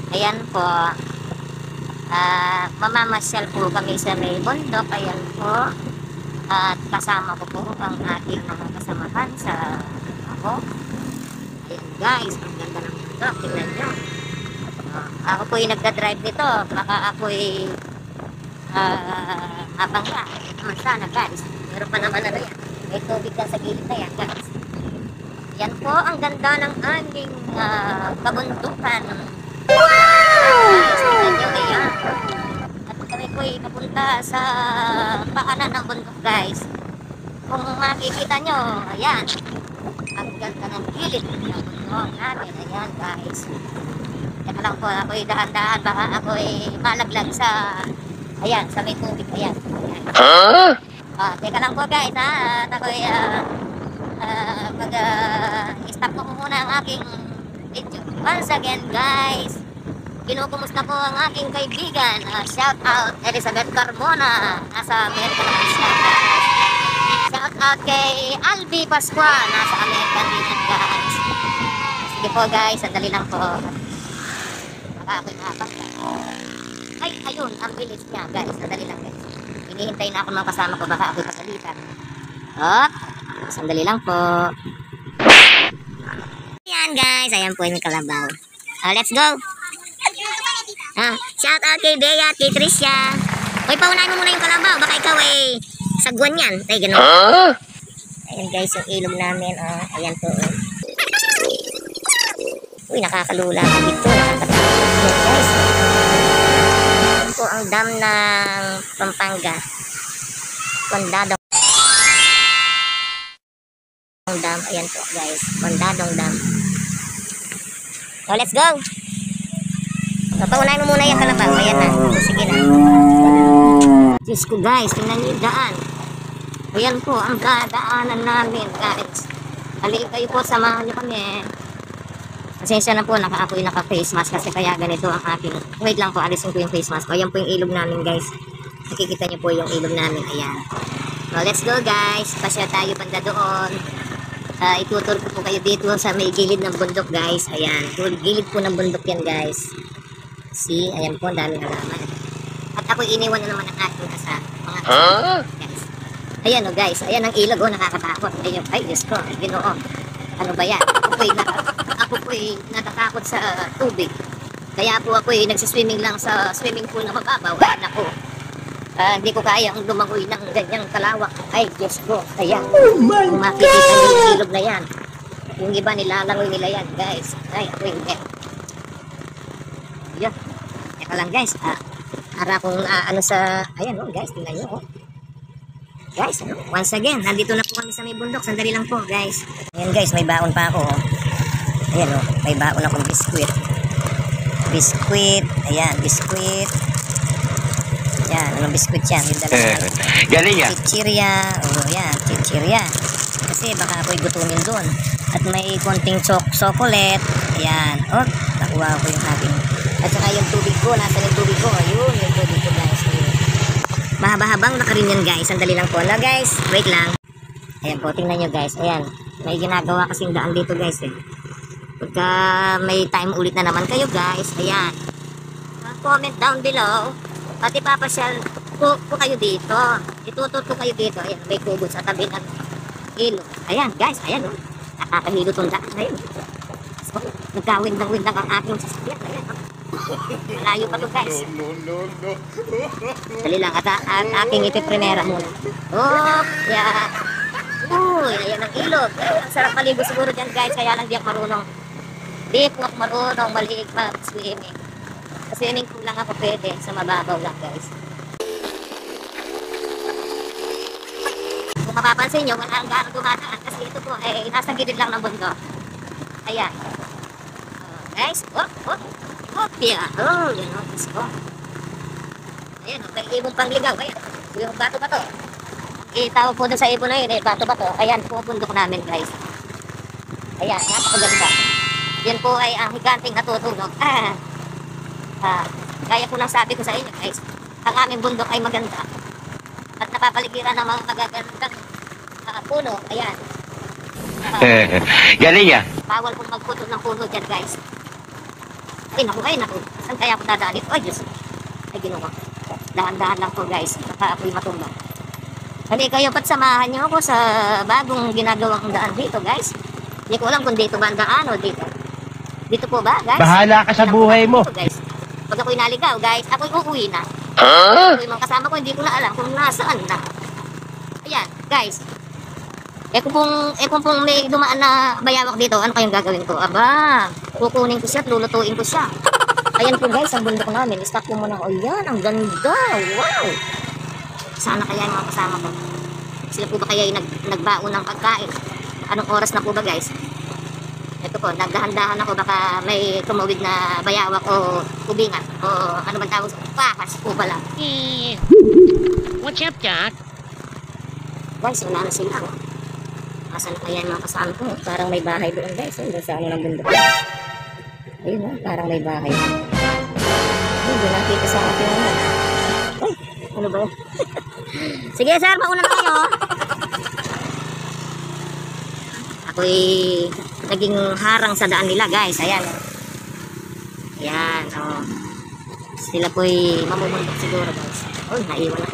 Ayan po. Mamamasyal po kami sa may bundok. Ayan po. At kasama ko po ang aking mga kasamahan sa ako. Ayan guys, ang ganda ng bundok. Tingnan nyo. Ako po yung nagdadrive nito. Baka ako yung mabangga. Naman sana guys. Meron pa naman ano yan. May tubig lang sa gilid na yan guys. Yan po ang ganda ng aming kabundukan. Guys, tingnan nyo ayan. At kami po ay papunta sa paanan ng bundok guys. Kung makikita nyo, ayan. Ang ganda ng gilid ng bundok namin. Ayan guys. Teka lang po, ako ay dahan-dahan. Baka ako ay malaglag sa, ayan, sa may tubig. Ayan. Huh? Teka lang po guys ha. At ako ay mag-stop ko muna ang aking video. Once again guys, kinukumusta po ang aking kaibigan. Shout out Elizabeth Carmona, nasa Amerika naman siya guys. Shout out kay Albi Pascual, nasa Amerika din yan guys. Sige po guys, sandali lang po. Baka ako'y nakapagka. Ay, ayun, ang bilis niya guys, sandali lang guys. Hinihintay na ako mga kasama ko, baka ako'y pasalitan. Sandali lang po. Ayan guys, ayan po yung kalabaw. Let's go. Shout out kay Bea at kay Tricia. Uy, paunahin mo muna yung kalabaw. Baka ikaw ay sagwan yan. Tay, ganun. Ayan guys, yung ilog namin. Ayan po. Uy, nakakalula ko dito. Nakakatakot guys. Ayan po ang dam ng Pampanga. Condado dam. Ayan po guys. Condadong dam. So, let's go. Paunahin mo muna yung kalabaw. Ayan na. Sige na. Diyos ko guys, tingnan niyo yung daan. Ayan po ang daanan namin guys. Halika kayo po, samahan niyo kami. Pasensya na po, ako'y naka-face mask kasi kaya ganito ang aking. Wait lang po, alisin ko yung face mask. Ayan po yung ilog namin guys. Nakikita niyo po yung ilog namin. Ayan. So let's go guys. Pasya tayo banda doon. Itutur ko po kayo dito sa may gilid ng bundok guys. Ayan. Gilid po ng bundok yan guys. See, ayan po, daming halaman. At ako iniwan na naman ang aking mga kasama guys. Ayan o guys, ayan ang ilog o, nakakatakot. Ayun, ay Diyos ko, ay Ginoo. Ano ba yan? Ako po'y natatakot sa tubig. Kaya po ako'y nagsiswimming lang sa swimming pool na mababaw. Ay naku, hindi ko kayang lumangoy ng ganyang kalawak. Ay Diyos ko, ayan. Kung makikita niyo yung ilog na yan. Yung iba nilalangoy nila yan guys. Ay ako hindi. Yun. Teka lang guys. Para kung ano sa, ayan o guys, tingnan nyo o. Guys, once again, nandito na po kami sa may bundok. Sandali lang po guys. Ayan guys, may baon pa ako o. Ayan o, may baon akong biskwit. Biskwit, ayan, biskwit. Ayan, anong biskwit yan? Yung dalawa. Galing yan. Chichirya, o yan, chichirya. Kasi baka ako'y gutumin doon. At may konting chocolate. Ayan, o, nakuha ko yung aking. At saka yung tubig ko, nasa yung tubig ko. Ayun, yung tubig ko guys. Mahaba-habang nakarin yan guys. Sandali lang po. No guys, wait lang. Ayan po, tingnan nyo guys. Ayan, may ginagawa kasing daan dito guys eh. Pagka may time ulit na naman kayo guys. Ayan. Comment down below. At ipapasyal po kayo dito. Itutur ko kayo dito. Ayan, may kubo sa tabi ng ilog. Ayan guys, ayan o. Nakakahilo itong daan. Ayan. So, nagkawindang-windang ang aking sasakyan. Ayan o. Malayo pa to guys. No. Dali lang at aking ipiprimera muna. Oh, yeah. Uy, ayan ang ilog. Ang sarap maligo siguro dyan guys. Kaya lang di ako marunong. Di po ako marunong maliig mag-swimming. Swimming pool lang ako pwede. Sa mababaw lang guys. Kung mapapansin nyo, wala ang gano'ng dumadaan. Kasi ito po ay nasa gilid lang ng bundok. Ayan. Guys, yeah. Oh, yan o. Let's go. Ayan o, may ibong pangligaw. Ayan. Yung bato ba to? Tawag po doon sa ibon na yun eh. Bato ba to? Ayan po bundok namin guys. Ayan, napakaganda. Yan po ay ang higanting natutulog. Gaya po ng sabi ko sa inyo guys. Ang aming bundok ay maganda. At napapaligiran ng mga magagandang puno. Ayan. Galing yan. Bawal pong magputo ng puno dyan guys. Ay, naku, ay, naku. Saan kaya ako dadaan dito? Ay, Diyos. Ay, Ginoo ko. Dahan-dahan lang po, guys. Baka ako'y matumba. Hali kayo, pat samahan niyo ako sa bagong ginagawang daan dito, guys. Hindi ko alam kung dito ba ang daan o dito. Dito po ba, guys? Bahala ka sa buhay mo. Dito, guys. Pag ako'y naligaw, guys, ako'y uuwi na. Huh? Yung mga kasama ko, hindi ko na alam kung nasaan na. Ayan, guys. Kung pong may dumaan na bayawak dito, ano kayong gagawin ko? Aba, kukunin ko siya at lulutuin ko siya. Ayan po, guys, ang bundok namin. Stop po muna. O yan, ang ganda. Wow! Sana kaya yung mga kasama ko. Sila po ba kaya yung nagbaon ng pagkain? Anong oras na po ba, guys? Ito po, nagdahan-dahan ako, baka may tumawid na bayawak o kubingan o ano man tawag, pakas po pala. What's up, Doc? Guys, wala na sila. Asan na kaya yung mga kasama ko? Parang may bahay doon, guys. Doon sa ano ng bundok. Ayun o, parang may bahay. Hindi nakita sa akin. Ay, ano ba yun? Sige, sir, mauna na kayo. Ako'y naging harang sa daan nila, guys. Ayan. Ayan, o. Sila po'y mamumundok siguro, guys. Oh, naiwan ako.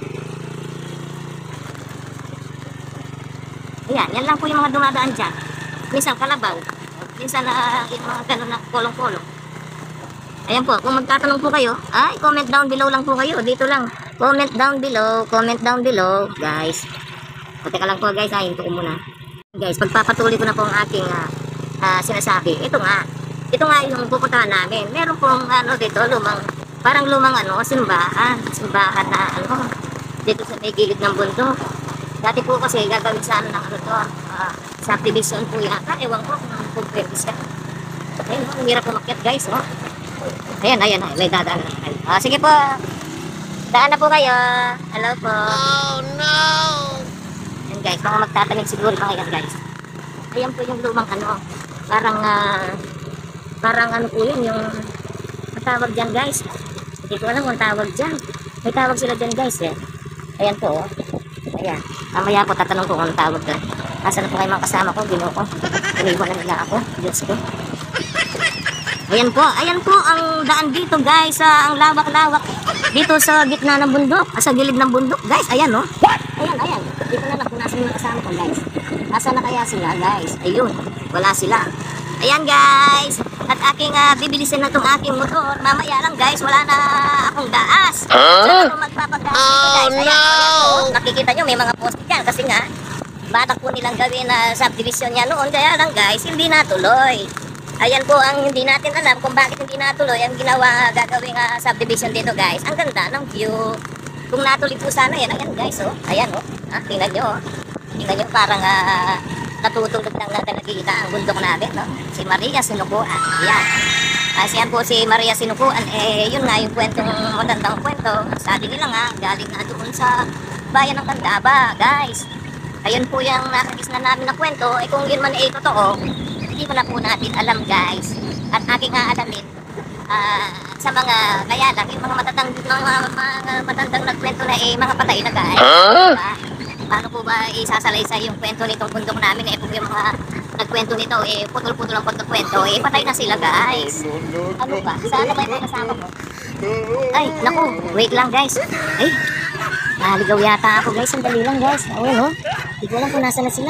Ayan, yan lang po yung mga dumadaan dyan. Minsan kalabaw. Minsan yung mga gano'n na kolong-kolong. Ayan po, kung magtatanong po kayo, ay, comment down below lang po kayo. Dito lang. Comment down below, guys. O, teka lang po, guys. Hinto ko muna. Guys, pagpapatuloy ko na po ang aking sinasabi. Ito nga yung pupuntahan namin. Meron pong dito, parang lumang simbahan na dito sa may gilid ng bundok. Dati po kasi gagawin sa ng subdivision po yata. Ewan ko kung pwede siya. Ayun, ang hirap umakyat, guys. Oh. Ayan, may dadaan na kayo. Sige po, daan na po kayo. Hello po. Oh, no! Guys, mga magtatanim siguro pa ngayon, guys. Ayan po yung lumang parang ano po yun, yung tawag dyan, guys. Hindi ko alam kung tawag dyan. May tawag sila dyan, guys, eh. Ayan po, oh. Ayan. Mamaya po tatanong ko kung tawag dyan. Nasaan na po kayo mga kasama ko, Ginoo ko. Iniwan na nila ako, Diyos ko. Ayan po ang daan dito, guys. Ang lawak-lawak. Dito sa gitna ng bundok, sa gilid ng bundok, guys. Ayan, oh. Ayan. Dito na lang kung nasa yung kasama ko, guys. Nasa na kaya sila, guys? Ayun, wala sila. Ayan, guys. At aking bibilisin na itong aking motor. Mamaya lang, guys. Wala na akong gaas. So, ako magpapagas dito, guys. Ayan, ayan. Nakikita nyo, may mga post dyan. Kasi nga, batak po nilang gawin na subdivision niya noon. Kaya lang, guys, hindi natuloy. Ayan po ang hindi natin alam kung bakit hindi natuloy ang ginawa gagawing subdivision dito, guys. Ang ganda ng view. Kung natuloy po sana yan, ayan, guys, oh. Ayan, oh. Tingnan nyo, oh. Tingnan nyo, parang natutulog lang na nakikita ang bundok natin, no? Si Maria Sinukuan. Ayan. Siyan po si Maria Sinukuan. Yun nga yung kwentong magandang kwento. Sabi nila nga, galing nga doon sa bayan ng Candaba, guys. Ayun po yung nakagisna namin na kwento. Kung yun man ay totoo, hindi mo na po natin alam, guys. At aking aalamin sa mga kaya lang yung mga matatandang nagkwento na mga patay na, guys. Diba? Paano po ba isasalaysay yung kwento nitong bundok namin kung yung mga nagkwento nito putol-putol ang pagkakwento patay na sila, guys. Ano ba? Saan ba yung kasama mo? Ay, naku, wait lang, guys. Ay, naligaw yata ako, guys. Sandali lang, guys. Oo, hindi ko alam kung nasa na sila.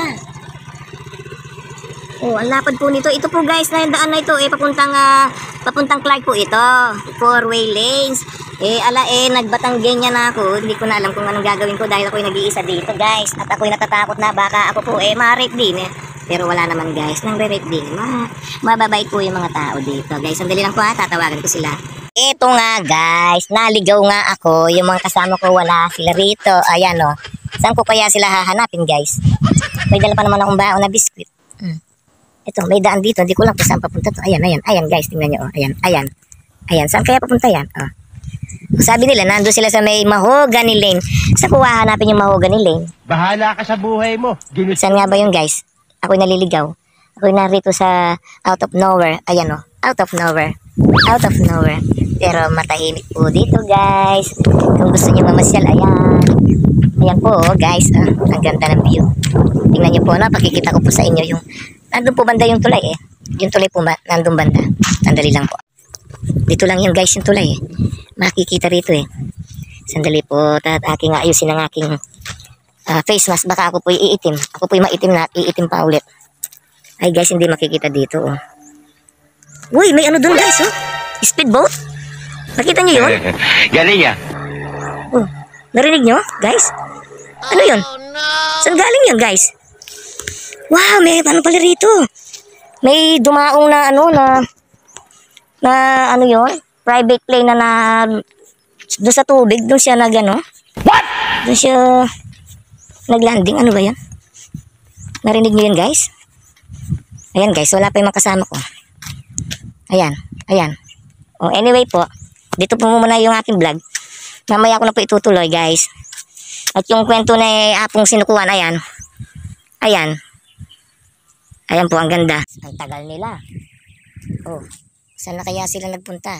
Oh, ang lapad po nito. Ito po, guys, na yung daan na ito papuntang Clark po ito. 4-way lanes. Nagbatanggenya na ako. Hindi ko na alam kung anong gagawin ko dahil ako'y nag-iisa dito, guys. At ako'y natatakot na baka ako po ma-rape din Pero wala naman, guys. Nang re-rape din. Mababait po yung mga tao dito, guys. Sandali lang po tatawagan ko sila. Ito nga, guys. Naligaw nga ako. Yung mga kasama ko wala sila rito. Ayan, oh. Saan ko kaya sila hahanapin, guys? May dala pa naman akong baon na biskwit. Ito, may daan dito. Hindi ko lang kung saan papunta to. Ayan, guys. Tingnan nyo, oh. Ayan. Saan kaya papunta yan? Oh. Sabi nila, nandun sila sa may Mahogany Lane. Saan ko hahanapin yung Mahogany Lane? Bahala ka sa buhay mo. Saan nga ba yun, guys? Ako'y naliligaw. Ako'y narito sa out of nowhere. Ayan, oh. Out of nowhere. Pero matahimik po dito, guys. Kung gusto nyo mamasyal, ayan. Ayan po, oh, guys. Ang ganda ng view. Tingnan nyo po, pakikita ko po sa inyo yung nandun po banda yung tulay Yung tulay po nandun banda. Sandali lang po. Dito lang yun guys, yung tulay eh. Makikita rito eh. Sandali po, at aking ayusin ang aking face mask. Baka ako po'y iitim. Ako po'y maitim na, iitim pa ulit. Ay guys, hindi makikita dito oh. Uy, may ano dun guys oh. Speedboat. Nakita nyo yun? Galing ya. Oh, narinig nyo guys? Ano yun? Oh no! Saan galing yun guys? Wow, may ano pala rito. May dumaong na ano na ano yun? Private plane na doon sa tubig. Doon siya nag ano? What? Doon siya naglanding. Ano ba yan? Narinig nyo yun guys? Ayan guys, wala pa yung makasama ko. Ayan, ayan. Oh, anyway po, dito po muna yung aking vlog. Mamaya ko na po itutuloy guys. At yung kwento na apong sinukuhan, ayan. Ayan. Ayan po, ang ganda. Ang tagal nila. Oh, saan na kaya sila nagpunta?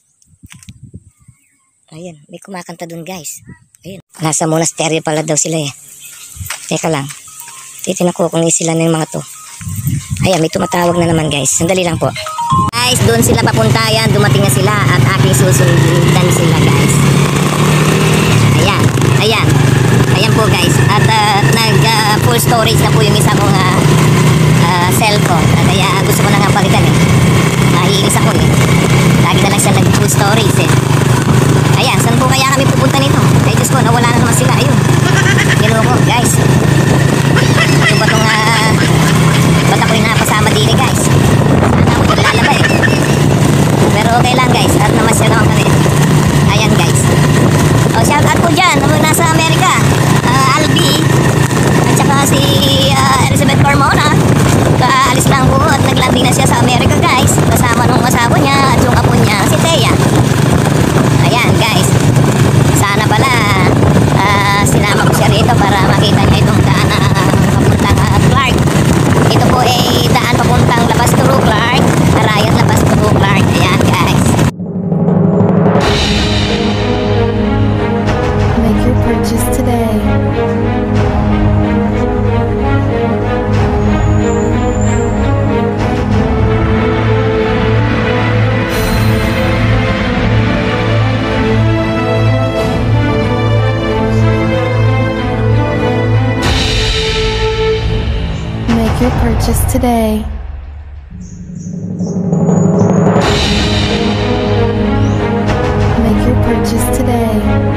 Ayan, may kumakanta dun guys. Ayan. Nasa monastery pala daw sila eh. Teka lang. Titinan ko kung sila na yung mga to. Ayan, may tumatawag na naman guys. Sandali lang po. Guys, doon sila papunta. Ayan, dumating na sila at aking susundan sila guys. Ayan, ayan. Ayan po guys. At full storage na po yung isa kong cellphone. Kaya gusto ko na nga palitan eh. Nahiinis ako eh. Lagi na lang siya nag-full storage eh. Ayan, saan po kaya kami pupunta nito? Ay Diyos ko, nawala na naman sila. Ayun. Ginawa ko guys. Ito ba itong ba't ako'y napasama din eh guys? Sana ako lalaba eh. Pero okay lang guys. At namasya naman kami. Ayan guys. O shout out po dyan. Nasa Amerika. Albi. At saka si Elizabeth Carmona. Kaalis lang po at naglanding na siya sa Amerika guys. Kasama nung asawa niya at yung apo niya si Thea. Ayan guys. Sana pala sinama ko siya rito para makita niya itong daan na papuntang Clark. Ito po ay daan papuntang labas to Clark. Arayat labas to Clark. Ayan guys. Make your purchase today. Make your purchase today. Make your purchase today.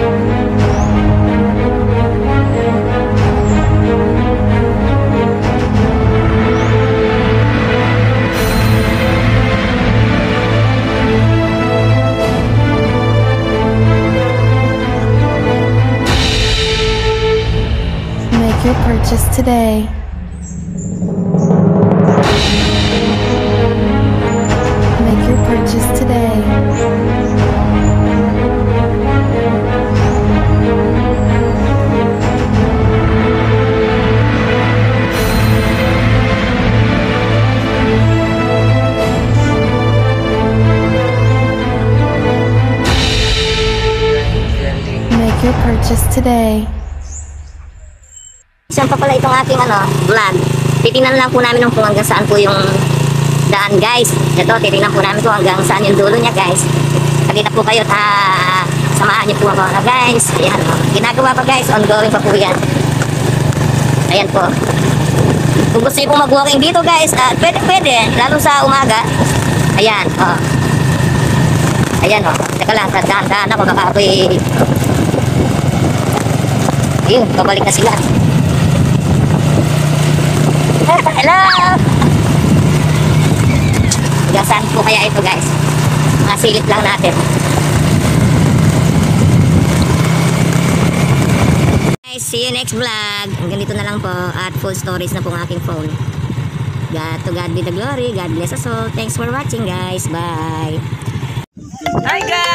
Make your purchase today. Make your purchase today. Make your purchase today. Saan pa pala itong ating vlog? Titingnan lang po namin kung hanggang saan po yung daan guys. Ito, titingnan po namin kung hanggang saan yung dulo niya guys. Halina po kayo at samahan niyo po ako guys. Ayan, ginagawa pa guys, ongoing pa po yan. Ayan po. Kung gusto niyo po mag-walking dito guys, pwede, lalo sa umaga. Ayan, oh. Ayan, oh. Teka lang, dahan-dahan ako, baka ako'y ayun, babalik na sila. Hello! Hanggang saan po kaya ito guys? Mga silip lang natin. Guys, see you next vlog. Hanggang dito na lang po at full storage na po ang aking phone. To God be the glory. God bless us all. Thanks for watching guys. Bye! Hi guys!